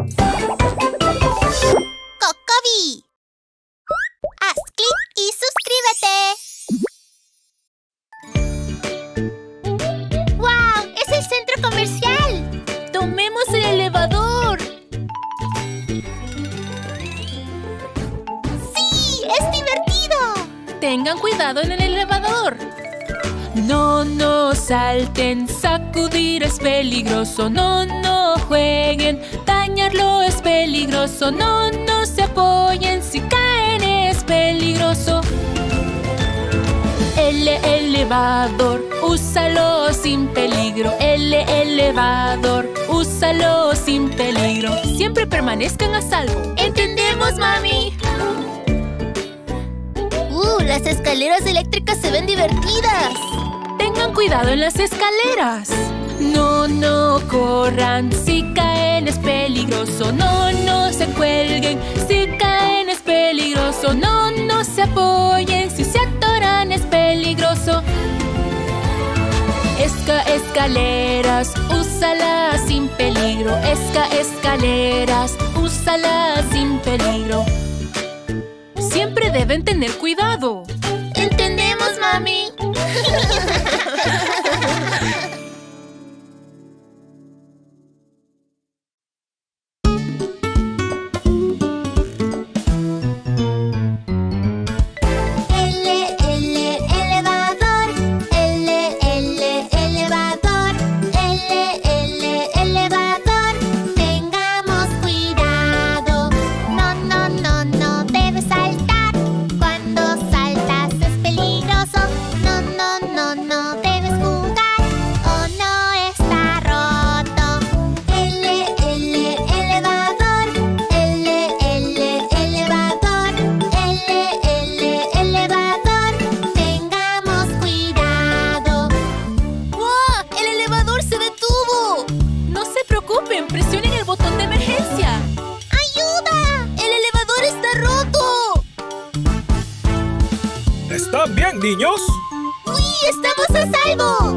¡Cocoví! Haz clic y suscríbete. ¡Wow! ¡Es el centro comercial! ¡Tomemos el elevador! ¡Sí! ¡Es divertido! Tengan cuidado en el elevador. No, no salten, sacudir es peligroso. No, no jueguen, dañarlo es peligroso. No, no se apoyen, si caen es peligroso. El elevador, úsalo sin peligro. El elevador, úsalo sin peligro. Siempre permanezcan a salvo. ¿Entendemos, mami? Las escaleras eléctricas se ven divertidas. Tengan cuidado en las escaleras. No, no corran, si caen es peligroso. No, no se cuelguen, si caen es peligroso. No, no se apoyen, si se atoran es peligroso. Escaleras, úsalas sin peligro. Escaleras, úsalas sin peligro. Siempre deben tener cuidado. ¿Entendemos, mami? ¿Están bien, niños? ¡Uy! ¡Estamos a salvo!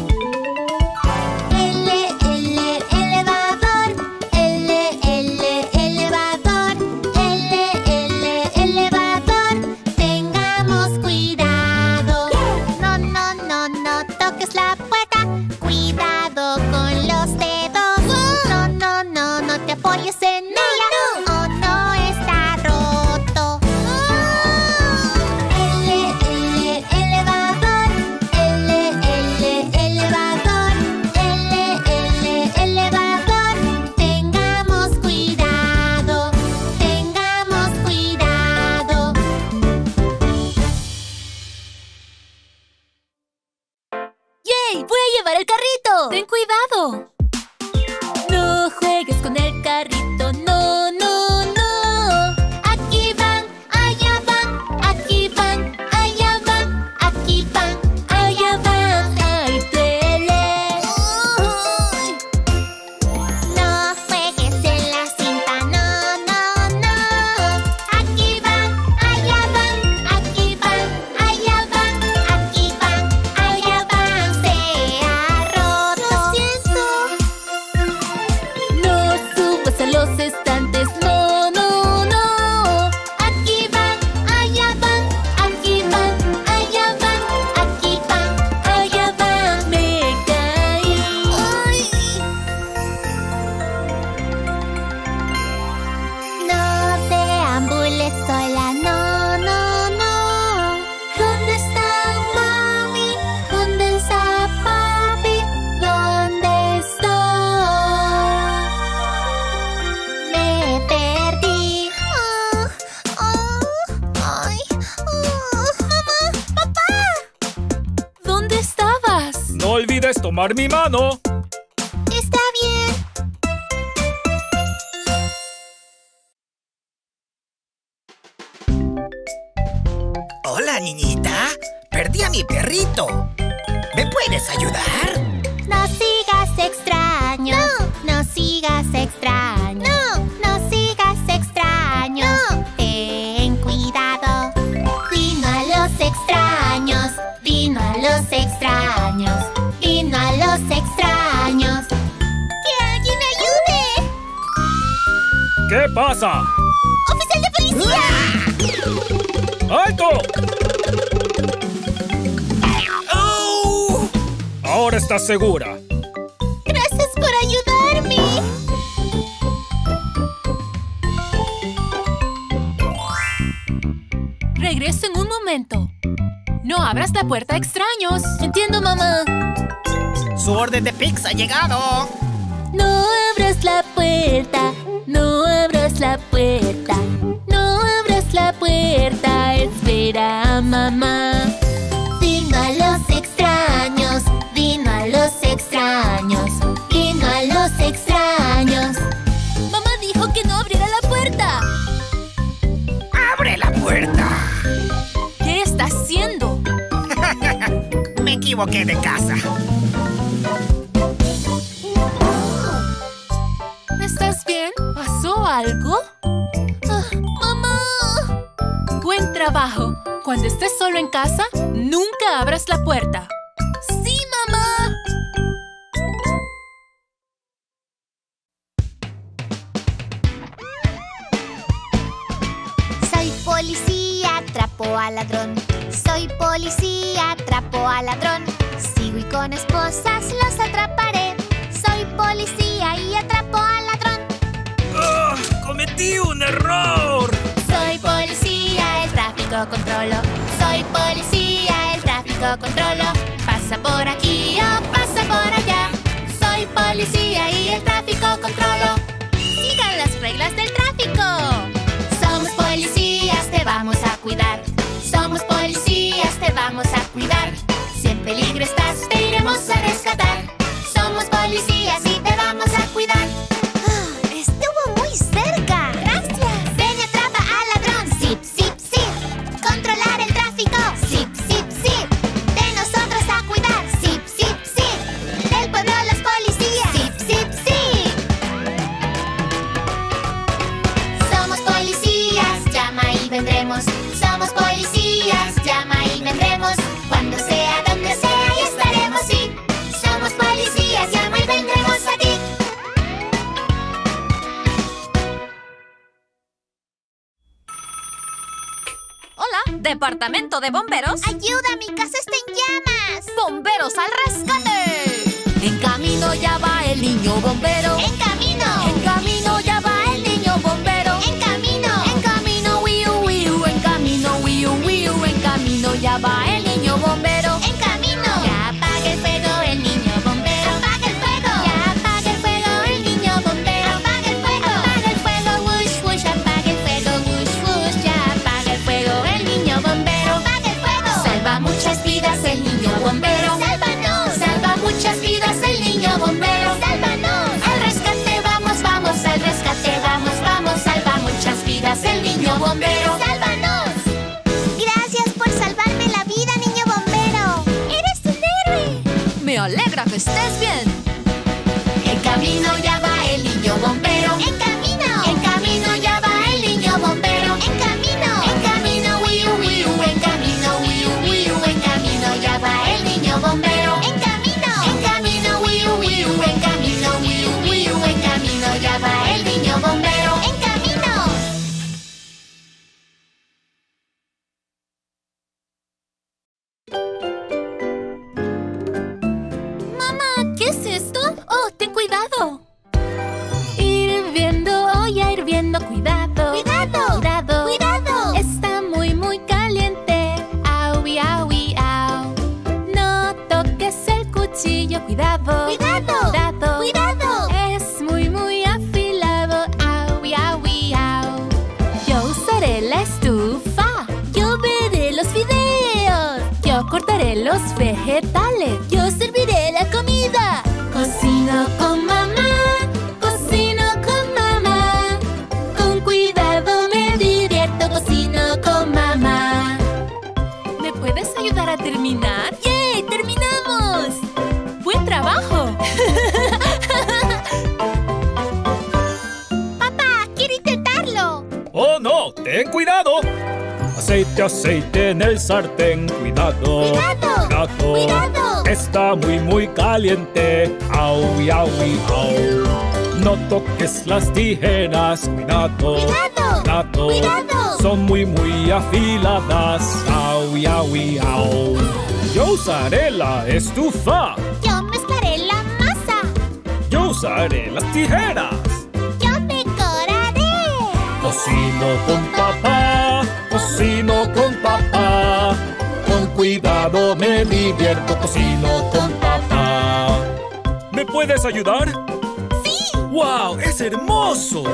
Elevador. Tengamos cuidado. No, no, no, no toques la puerta. Cuidado con los dedos. No, no, no, no te apoyes en ella. Oh, no, está roto. Elevador. Tengamos cuidado. Tengamos cuidado. ¡Yay! ¡Voy a llevar el carrito! ¡Ten cuidado! No juegues con el carrito. No, no, no. Aquí van, allá van, aquí van, allá van, aquí van, allá van. ¡Ay, duele! No juegues en la cinta, no, no, no. Aquí van, allá van, aquí van, allá van, aquí van, allá van. Se ha roto. Lo siento. No subas a los estantes. No, no, no. Aquí van, allá van, aquí van, allá van, aquí van, allá van. Me caí. No deambules sola, no, no, no. ¿Dónde está mami? ¿Dónde está papi? ¿Dónde estoy? Me perdí. Mamá, papá. ¿Dónde estabas? No olvides tomar mi mano. Está bien. Hola, niñita. Perdí a mi perrito. ¿Me puedes ayudar? No sigas extraño. No sigas extraño. No sigas extraño. Ten cuidado. Vino a los extraños. Vino a los extraños. Vino a los extraños. ¡Que alguien me ayude! ¿Qué pasa? ¡Oficial de policía! ¡Alto! ¡Oh! Ahora estás segura. ¡Gracias por ayudarme! Regreso en un momento. No abras la puerta a extraños. Entiendo, mamá. Su orden de pizza ha llegado. No abras la puerta, no abras la puerta, no abras la puerta, espera a mamá. Vino a los extraños, vino a los extraños, vino a los extraños. Mamá dijo que no abriera la puerta. ¡Abre la puerta! ¿Qué está haciendo? Me equivoqué de casa. ¿Estás bien? ¿Pasó algo? ¡Mamá! Buen trabajo. Cuando estés solo en casa, nunca abras la puerta. ¡Sí, mamá! Soy policía, atrapo al ladrón. Soy policía, atrapo al ladrón. Sigo y con esposas los atraparé. Soy policía y atrapo al ladrón. ¡Ah! ¡Cometí un error! Soy policía, el tráfico controlo. Soy policía, el tráfico controlo. Pasa por aquí o pasa por allá. Soy policía y el tráfico controlo. Sigan las reglas del tráfico. Somos policías, te vamos a cuidar. Somos policías, te vamos a cuidar. Si en peligro estás, te iremos a rescatar. Somos policías y te vamos a cuidar. Estuvo muy cerca. Gracias. Ven y atrapa al ladrón. Zip, zip, zip. Controlar el tráfico. Zip, zip, zip. De nosotros a cuidar. Zip, zip, zip. Del pueblo los policías. Zip, zip, zip. Somos policías, llama y vendremos. Somos policías, llama y vendremos. Cuando sea, donde sea, y estaremos, sí. Somos policías, llama y vendremos a ti. Hola, Departamento de Bomberos. ¡Ayuda! ¡Mi casa está en llamas! ¡Bomberos al rescate! En camino ya va el niño bombero. ¡En camino! En camino ya va el niño bombero. ¡En camino! En camino, wiu, wiu. En camino, wiu, wiu. En camino ya va el niño bombero. ¡En camino! Ya apaga el fuego el niño bombero. ¡Apaga el fuego! Ya apaga el fuego el niño bombero. ¡Apaga el fuego! Apaga el fuego, wush, wush. Apaga el fuego, wush, wush. Ya apaga el fuego el niño bombero. ¡Apaga el fuego! Salva muchas vidas el niño bombero. ¡Sálvanos! Salva muchas vidas el niño bombero. ¡Sálvanos! Al rescate vamos, vamos, al rescate vamos, vamos. Salva muchas vidas el niño bombero. ¡Sálvanos! Gracias por salvarme la vida, niño bombero. ¡Eres un héroe! Me alegra que estés bien. En camino ya va el niño bombero. ¡En camino! En camino ya va el niño bombero. ¡En camino! En camino, wiu, wiu. En camino, wiu, wiu. En camino ya va el niño bombero. ¡En camino! En camino, wiu, wiu. En camino, wiu, wiu. En camino ya va el niño bombero. ¡En camino! Mamá, ¿qué es esto? Oh, ten cuidado. Hirviendo, olla hirviendo, cuidado. ¡Cuidado! Cuidado. ¡Cuidado! Está muy, muy caliente. Aui, aui, au. No toques el cuchillo, cuidado. ¡Cuidado! Cuidado. ¡Cuidado! Es muy, muy afilado. Aui, aui, au. Yo usaré la estufa. Yo veré los videos. Yo cortaré los vegetales. Yo serviré la comida. Cocino con mamá. Cocino con mamá. Con cuidado me divierto. Cocino con mamá. ¿Me puedes ayudar a terminar? ¡Yay! ¡Terminamos! ¡Buen trabajo! ¡Papá! ¡Quiero intentarlo! ¡Oh, no! ¡Ten cuidado! Aceite, aceite en el sartén. Cuidado. ¡Cuidado! ¡Cuidado! Está muy, muy caliente. Au, au, au. No toques las tijeras, cuidado. ¡Cuidado! ¡Cuidado! Son muy afiladas. Au, au, au. Yo usaré la estufa. Yo mezclaré la masa. Yo usaré las tijeras. Yo decoraré. Cocino con papá, cocino con papá. Con cuidado me divierto, cocino con papá. ¿Me puedes ayudar? ¡Sí! ¡Wow! ¡Es hermoso!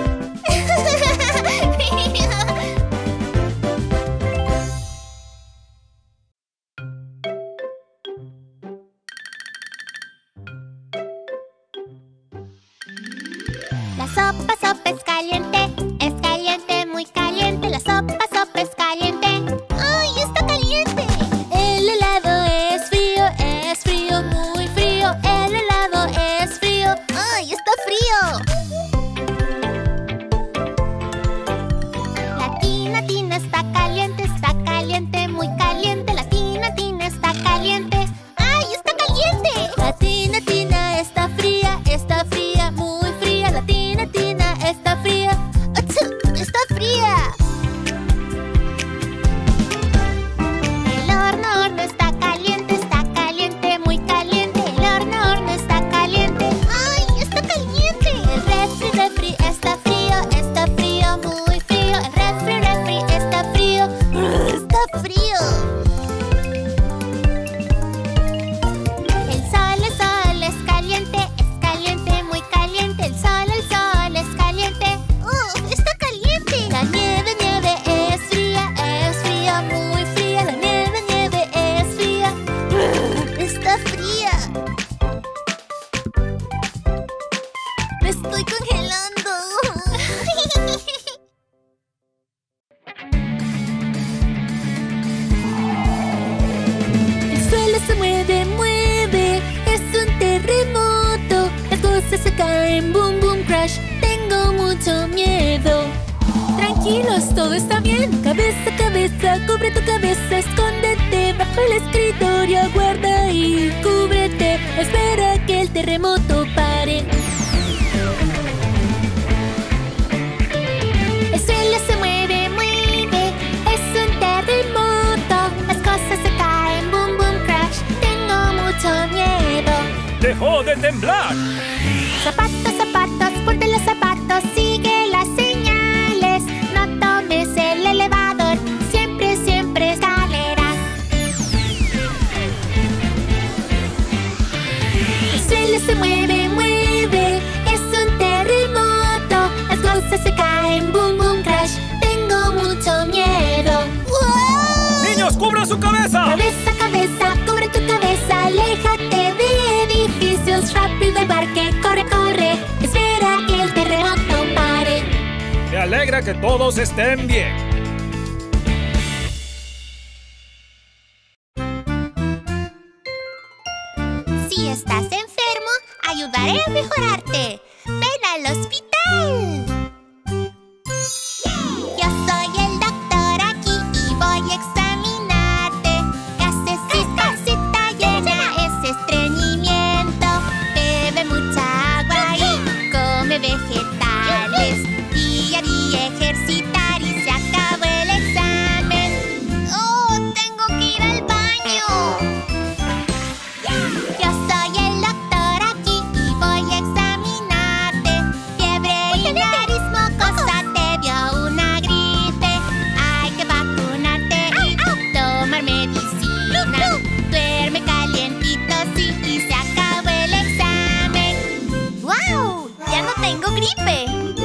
La sopa es caliente, muy caliente. La sopa es caliente. ¡Ay, está caliente! El helado es frío, muy frío. El helado es frío. ¡Ay, está frío! La tina está caliente, muy caliente. La tina está caliente. ¡Ay, está caliente! La tina está fría, muy fría. La tina está fría. ¡Achú! ¡Está fría! El horno está caliente, muy caliente. El horno está caliente. ¡Ay, está caliente! El refri está frío, muy frío. El refri está frío. ¡Está frío! El sol es caliente, muy caliente. El sol es caliente. ¡Está caliente! La nieve es fría, muy fría. La nieve es fría. ¡Está fría! ¡Me estoy congelando! El suelo se mueve, es un terremoto. Las cosas se caen, boom, boom, crash. Tengo mucho miedo. Tranquilos, todo está bien. Cabeza, cubre tu cabeza. Escóndete bajo el escritorio, aguarda ahí. Cúbrete, espera que el terremoto pare. El suelo se mueve, es un terremoto. Las cosas se caen, boom, boom, crash. Tengo mucho miedo. ¡Dejó de temblar! Zapatos, ponte los zapatos, sigue las señales. No tomes el elevador, siempre escaleras. El suelo se mueve, es un terremoto. Las cosas se caen, boom, boom, crash. Tengo mucho miedo. ¡Wow! ¡Niños, cubran su cabeza! Cabeza, cubre tu cabeza. Aléjate de edificios, rápido al parque. Corre, espera que el terremoto pare. Me alegra que todos estén bien. Si estás enfermo, ayudaré a mejorarte. ¡Ven al hospital! Yo soy el doctor aquí y voy a examinarte. Gases y pancita llena es estreñimiento. Bebe mucha agua y come vegetales. Día a día ejercitar y se acabó el examen. ¡Oh, tengo que ir al baño! Yo soy el doctor aquí y voy a examinarte. Fiebre y nariz mocosa, te dio una gripe. Hay que vacunarte y tomar medicina. Duerme calientito, sí, y se acabó el examen. ¡Wow! ¡Ya no tengo gripe!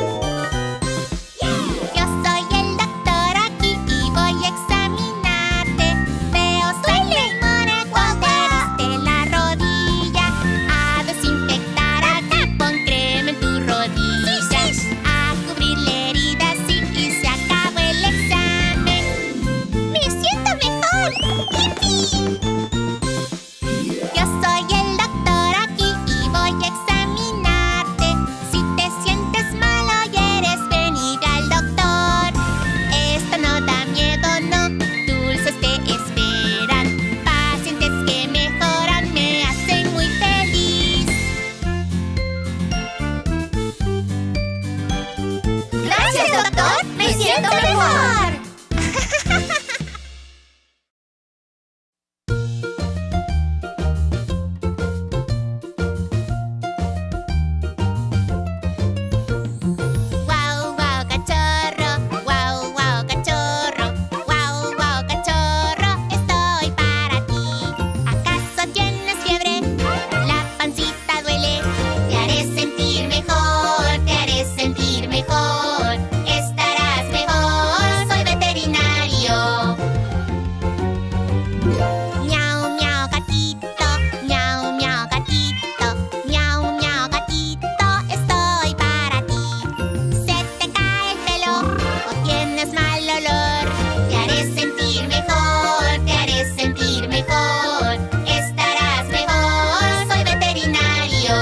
Yo soy el doctor aquí y voy a examinarte. Veo sangre y moretón, te heriste la rodilla. A desinfectar aquí, pon crema en tu rodilla. A cubrir la herida, sí, y se acabó el examen. ¡Me siento mejor! ¡Yipi! Yo soy el doctor aquí y voy a examinarte. Si te sientes mal, doctor, me siento mejor. Guau, guau, cachorro, guau, guau, cachorro, guau, guau, cachorro, estoy para ti. ¿Acaso tienes fiebre? ¿La pancita duele? Te haré sentir mejor, te haré sentir mejor. Estarás mejor, soy veterinario. Miau, miau, gatito, miau, miau, gatito, miau, miau, gatito, estoy para ti. Se te cae el pelo o tienes mal olor, te haré sentir mejor, te haré sentir mejor. Estarás mejor, soy veterinario.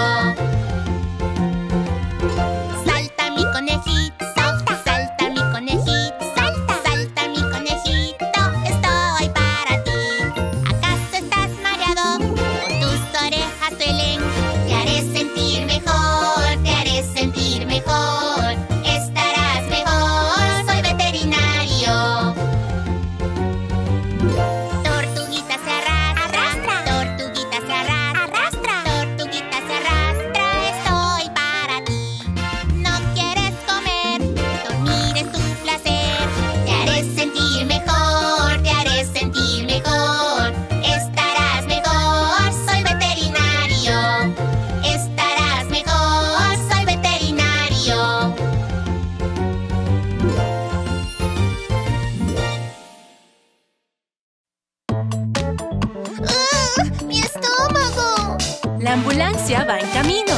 Salta mi conejito, salta, salta mi conejito, salta, salta mi conejito, estoy para ti. ¿Acaso estás mareado o tus orejas duelen? Te haré sentir mejor, te haré sentir mejor. Estarás mejor, soy veterinario. Tortuguita se arrastra, tortuguita se arrastra, tortuguita se arrastra, estoy para ti. No quieres comer, dormir es tu placer. Te haré sentir mejor, te haré sentir mejor. Estarás mejor, soy veterinario. Estarás mejor, soy veterinario. ¡Mi estómago! La ambulancia va en camino.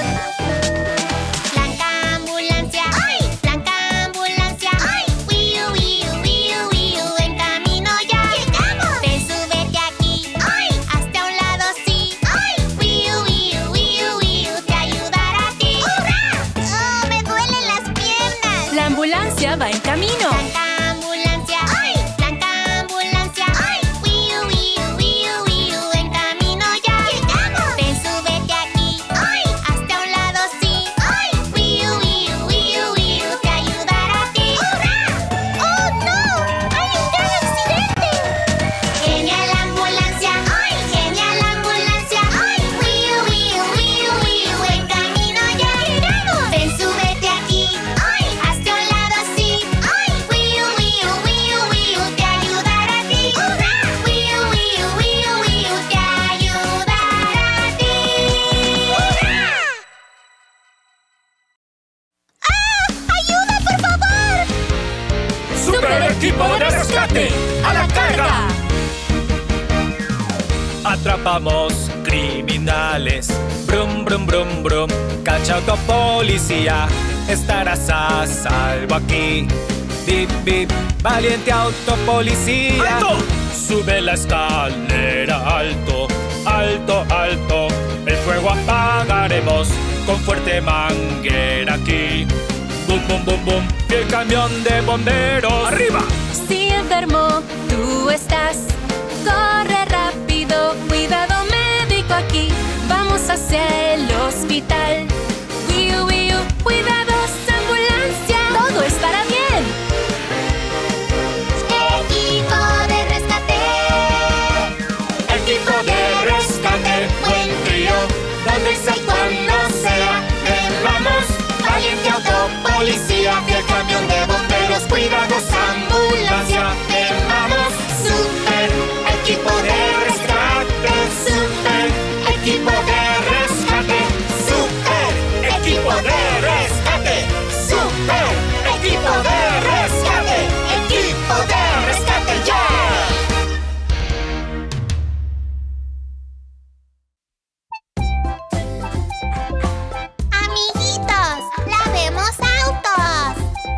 Blanca ambulancia, ¡ay! Blanca ambulancia, ¡ay! Wiu, wiu, wiu, wiu, en camino ya. ¡Llegamos! Ven, súbete aquí, ¡ay! Hasta un lado sí, ¡ay! Wiu, wiu, wiu, wiu, te ayudará a ti. ¡Hurra! ¡Oh, me duelen las piernas! La ambulancia va en camino. Blanca ambulancia, ¡ay! Blanca ambulancia, ¡ay! Wiu, wiu, wiu, wiu, en camino ya. ¡Llegamos! Ven, súbete aquí, ¡ay! Hasta un lado sí, ¡ay! Wiu, wiu, wiu, wiu, te ayudará a ti. ¡Hurra! ¡Oh, no! ¡Hay un gran accidente! Genial ambulancia, ¡ay! Genial ambulancia, ¡ay! Wiu, wiu, wiu, wiu, en camino ya. ¡Llegamos! Ven, súbete aquí, ¡ay! Hasta un lado sí, ¡ay! Wiu, wiu, wiu, wiu, te ayudará a ti. ¡Hurra! Wiu, wiu, wiu, wiu, te ayudará a ti. ¡Hurra! ¡Ah! ¡Ayuda, por favor! ¡Super equipo de rescate! ¡A la carga! Atrapamos criminales. Brum, brum, brum, brum. Cacha autopolicía. Estarás a salvo aquí. Bip, bip. Valiente autopolicía. ¡Alto! Sube la escalera alto. Alto, alto. El fuego apagaremos con fuerte manguera aquí. Bum, bum, bum, bum. Y el camión de bomberos. ¡Arriba! Si enfermo tú estás, corre rápido, cuidado médico aquí. Vamos hacia el hospital. Wiu, wiu, cuidados, ambulancia. Todo estará bien. Equipo de rescate. Equipo de rescate, buen trío. Donde sea y cuando sea, ven, vamos. Valiente autopolicía, que el camión de bomberos, cuidados, ambulancia. Ven, vamos. Super equipo de rescate, super equipo de rescate, super equipo de rescate, super equipo de rescate, equipo de rescate ya. Amiguitos, lavemos autos.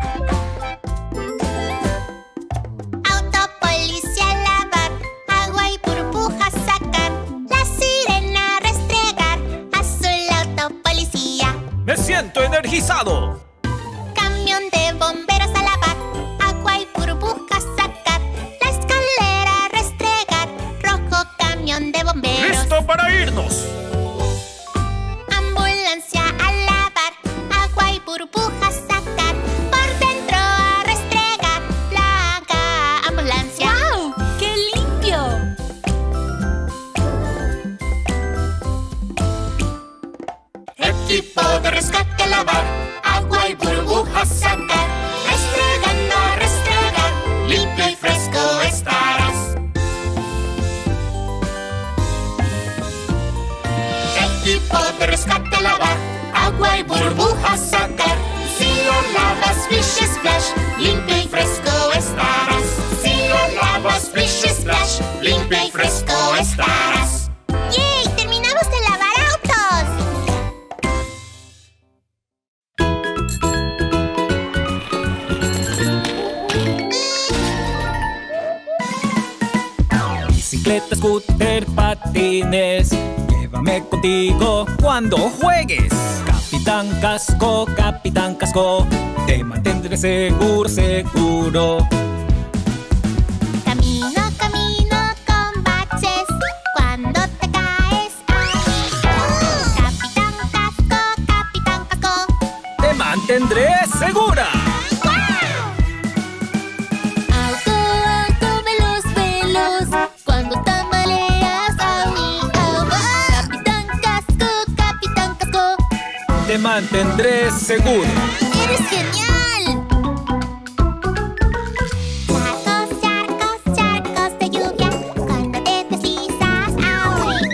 Autopolicía lavar, agua y burbujas sacar, la sirena restregar, azul autopolicía. Me siento energizado. Camión de bomberos a lavar, agua y burbujas sacar, la escalera restregar, rojo camión de bomberos. ¡Listo para irnos! Ambulancia a lavar, agua y burbujas sacar, por dentro burbujas sacar. Si lo lavas, splish splash, limpio y fresco estarás. Si lo lavas, splish splash, limpio y fresco estarás. ¡Yay! ¡Terminamos de lavar autos! Bicicleta, scooter, patines, llévame contigo cuando juegues. Capitán Casco, te mantendré seguro, seguro. Camino, camino con baches cuando te caes ahí. Capitán Casco, Te mantendré segura. auto, auto, veloz, veloz cuando tambaleas ahí. Capitán Casco, Te mantendré seguro. ¡eres genial! Charcos de lluvia cuando te deslizas ahí.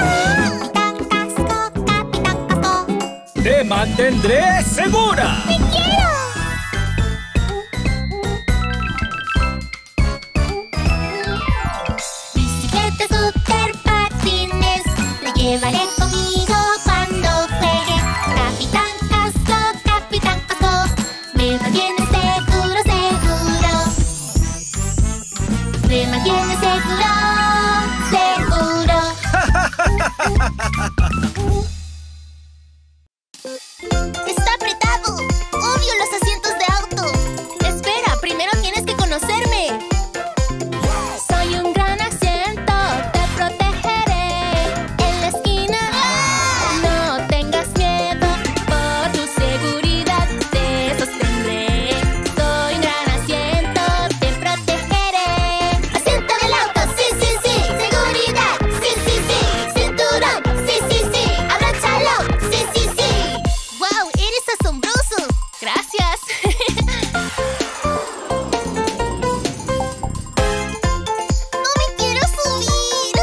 Capitán Casco, Te mantendré segura. ¡te quiero! Bicicleta, scooter, patines, te llevaré conmigo cuando juegue. Capitán Casco, me mantiene seguro, seguro. Me mantiene seguro, seguro. Está apretado. Odio los asientos de auto. Espera, primero tienes que conocerme. Soy un gran asiento, te protegeré. En la esquina, no tengas miedo. Por tu seguridad te sostendré. Soy un gran asiento, te protegeré. Asiento del auto, sí, sí, sí. Seguridad, sí, sí, sí. Cinturón, sí, sí, sí. Abróchalo, sí, sí, sí. ¡Wow! ¡Eres asombroso! ¡Gracias! ¡No me quiero subir!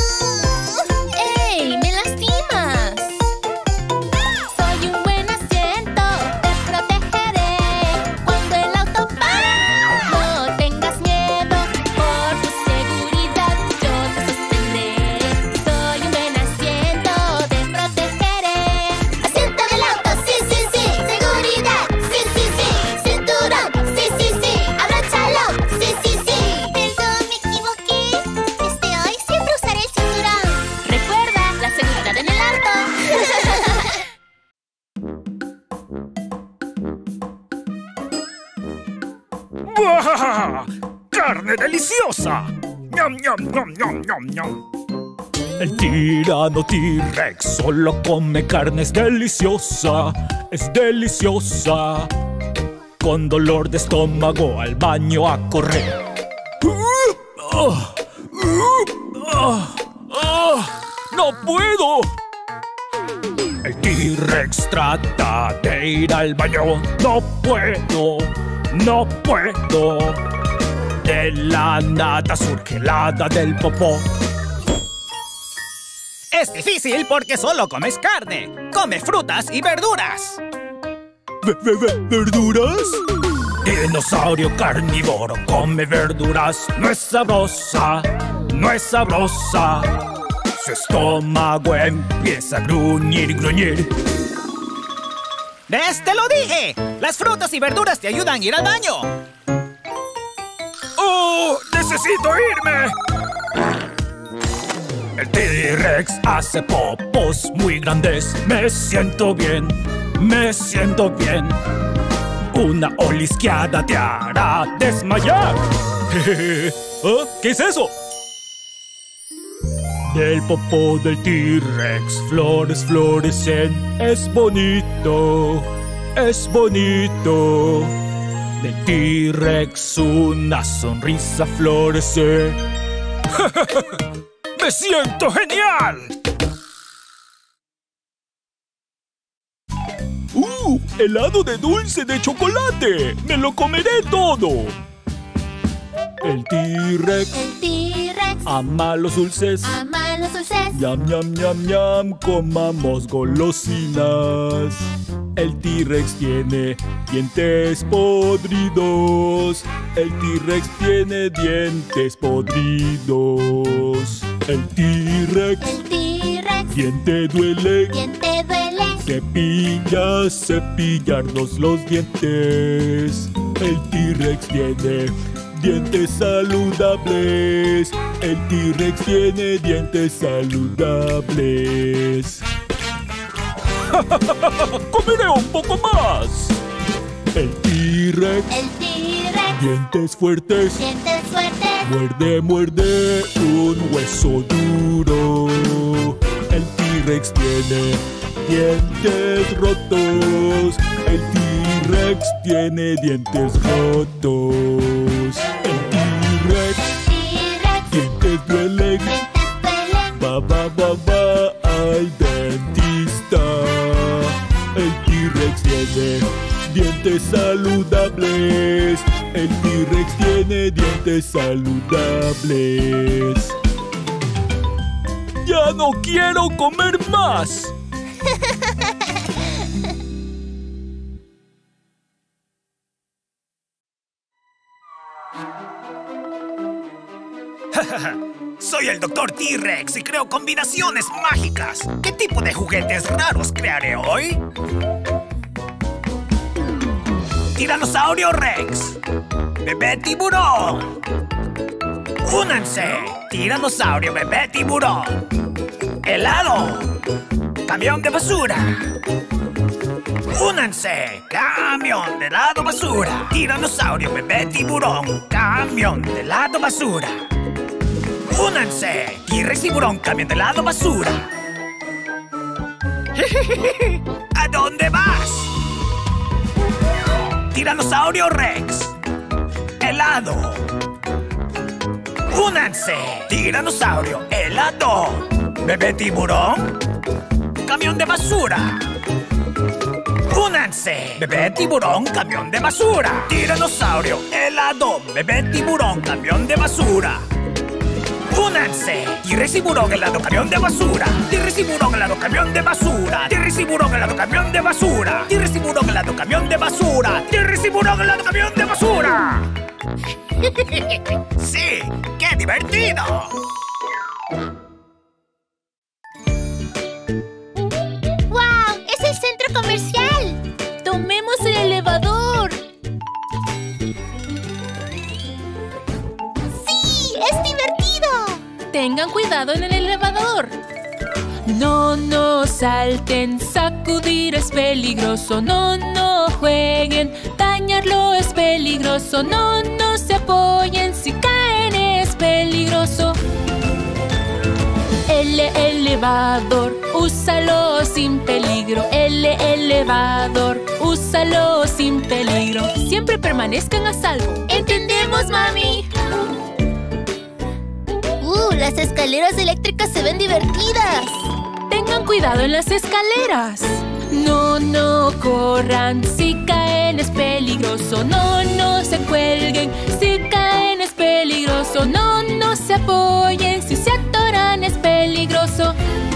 ¡Ey! ¡Me lastimas! Soy un buen asiento, te protegeré. Cuando el auto para, no tengas miedo. Por tu seguridad yo te sostendré. Soy un buen asiento, te protegeré. Asiento del auto, sí, sí, sí. Seguridad, sí, sí, sí. Cinturón, sí, sí, sí. Abróchalo, sí, sí, sí. Perdón, me equivoqué. Hoy siempre usaré el cinturón. Recuerda, la seguridad en el auto. ¡Buah! ¡Carne deliciosa! ¡Ñam, ñam, ñam, ñam, ñam, ñam! El tirano T-Rex solo come carne, es deliciosa, es deliciosa. Con dolor de estómago al baño a correr. ¡No puedo! El T-Rex trata de ir al baño. ¡No puedo! ¡No puedo! De la nada surge el hada del popó. Es difícil porque solo comes carne. Come frutas y verduras. ¿Verduras? Dinosaurio carnívoro come verduras. No es sabrosa, no es sabrosa. Su estómago empieza a gruñir, gruñir. ¡Ves, te lo dije! Las frutas y verduras te ayudan a ir al baño. ¡Oh! ¡Necesito irme! El T-Rex hace popos muy grandes. Me siento bien, me siento bien. Una olisqueada te hará desmayar. ¿Ah? ¿Qué es eso? Del popó del T-Rex flores florecen. Es bonito, es bonito. Del T-Rex una sonrisa florece. ¡Me siento genial! ¡Helado de dulce de chocolate! ¡Me lo comeré todo! El T-Rex El T-Rex ama los dulces. ama los dulces. Ñam, ñam, ñam, ñam, comamos golosinas. El T-Rex tiene dientes podridos. El T-Rex tiene dientes podridos. El T-Rex, diente duele. Diente duele. Cepilla, cepillarnos los dientes. El T-Rex tiene dientes saludables. El T-Rex tiene dientes saludables. ¡Comeré un poco más! El T-Rex, dientes fuertes. Dientes fuertes. Muerde, muerde un hueso duro. El T-Rex tiene dientes rotos. El T-Rex tiene dientes rotos. El T-Rex, dientes duelen. Va, va, va, va al dentista. El T-Rex tiene dientes saludables. El T-Rex tiene dientes saludables. ¡Ya no quiero comer más! Soy el Dr. T-Rex y creo combinaciones mágicas. ¿Qué tipo de juguetes raros crearé hoy? Tiranosaurio Rex. Bebé tiburón. Únanse. Tiranosaurio, bebé tiburón. Helado. Camión de basura. Únanse. Camión de helado basura. Tiranosaurio, bebé tiburón. Camión de helado basura. ¡Únanse! T-Rex tiburón, camión de helado basura. ¿A dónde vas? Tiranosaurio Rex. Helado. ¡Únanse! Tiranosaurio, helado. Bebé tiburón, camión de basura. ¡Únanse! Bebé tiburón, camión de basura. Tiranosaurio, helado. Bebé tiburón, camión de basura. ¡Únanse! T-Rex tiburón, helado, camión de basura. T-Rex tiburón, helado, camión de basura. T-Rex tiburón, helado, camión de basura. T-Rex tiburón, helado, camión de basura. T-Rex tiburón, helado, camión de basura. ¡Sí! ¡Qué divertido! ¡Wow! ¡Es el centro comercial! ¡Tomemos el elevador! ¡Sí! ¡Es divertido! Tengan cuidado en el elevador. No, no salten, sacudir es peligroso. No, no jueguen, dañarlo es peligroso. No, no se apoyen, si caen es peligroso. El elevador, úsalo sin peligro. El elevador, úsalo sin peligro. Siempre permanezcan a salvo. ¡Entendemos, mami! Las escaleras eléctricas se ven divertidas. Tengan cuidado en las escaleras. No, no corran, si caen es peligroso. No, no se cuelguen, si caen es peligroso. No, no se apoyen, si se atoran es peligroso.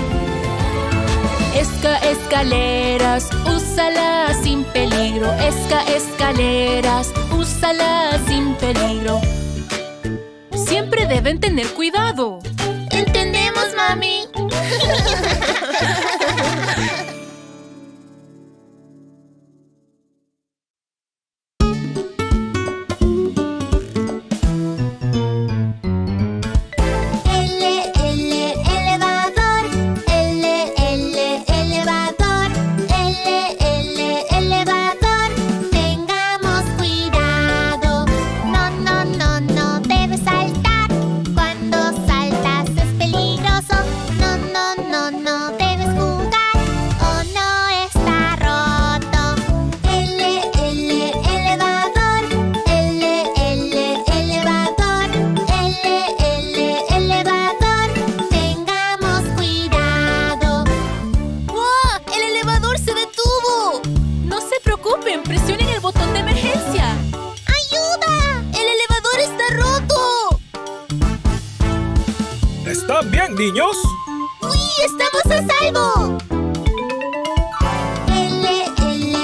Escaleras, úsalas sin peligro. Escaleras, úsalas sin peligro. Siempre deben tener cuidado. ¡Entendemos, mami! Tengamos cuidado. No, no, no, no debes saltar. Cuando saltas es peligroso. No, no, no, no debes jugar o no está roto. Elevador. Elevador. Tengamos cuidado. ¡Wow! ¡El elevador se detuvo! No se preocupen, presionen el botón de emergencia. ¡Ayuda! ¡El elevador está roto! ¿Están bien, niños? ¡Uy! ¡Estamos a salvo!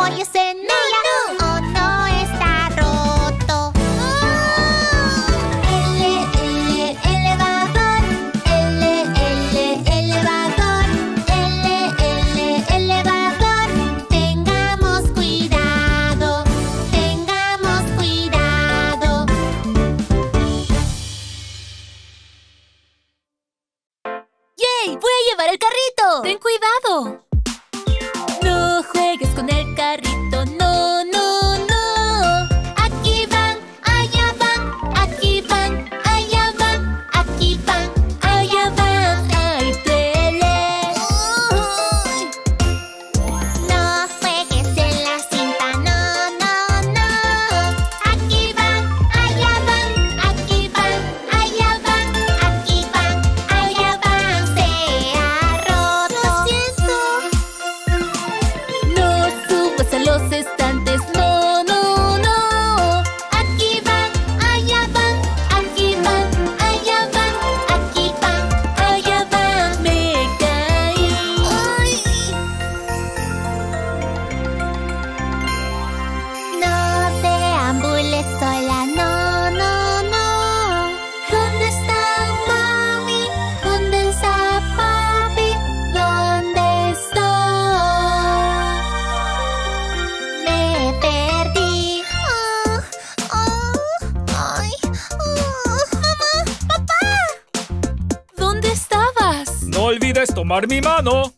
apoyes en ella. Oh, no, está roto. Elevador. Elevador. Tengamos cuidado. ¡Yay! ¡Voy a llevar el carrito! ¡Ten cuidado! No juegues con el carrito, no, no, no. Aquí van, allá van, aquí van, allá van, aquí van, allá van. ¡Ay, duele! No juegues en la cinta, no, no, no. Aquí van, allá van, aquí van, allá van, aquí van, allá van. Se ha roto. Lo siento. No subas a los estantes, no, no, no. Aquí van, allá van, aquí van, allá van, aquí van, allá van. Me caí. No deambules sola, no, no, no. ¿Dónde está mami? ¿Dónde está papi? ¿Dónde estoy? Me perdí. Mamá, papá. ¿Dónde estabas? No olvides tomar mi mano.